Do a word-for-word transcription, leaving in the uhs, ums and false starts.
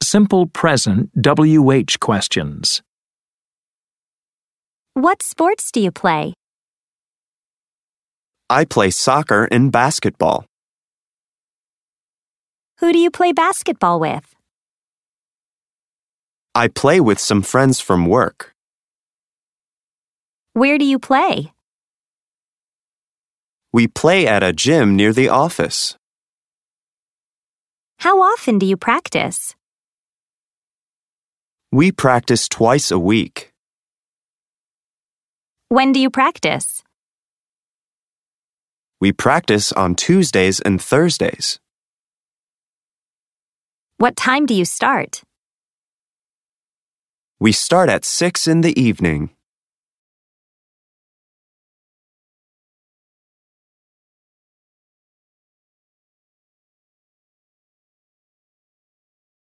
simple present W H questions. What sports do you play? I play soccer and basketball. Who do you play basketball with? I play with some friends from work. Where do you play? We play at a gym near the office. How often do you practice? We practice twice a week. When do you practice? We practice on Tuesdays and Thursdays. What time do you start? We start at six in the evening.